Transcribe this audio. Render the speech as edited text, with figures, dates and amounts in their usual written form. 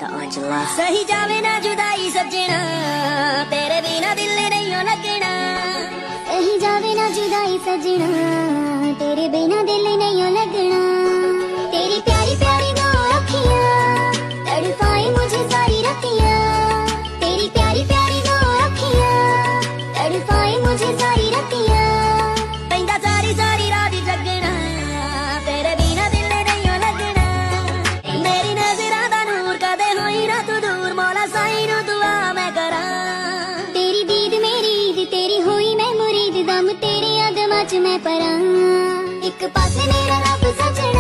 सही जावे ना जुदाई सजना, तेरे बिना दिल नहीं लगना। सही जावे ना जुदाई सजना, तेरे बिना दिल नहीं लगना। तेरी प्यारी प्यारी दो अखियां तड़पाए मुझे सारी रतियां। तेरी प्यारी प्यारी दो अखियां तड़पाए मुझे सारी रतियां। पैंदा सारी सारी रात जगना, तेरे बिना दिल नहीं लगना। मेरी नजरां दा नूर कदे होई ना तू दूर, मौला साईं नू दुआ मैं करा। तेरी दीद मेरी ईद, तेरी होई मैं मुरीद, दम तेरे अदमां च मैं परां। एक पासे मेरा रब सजना,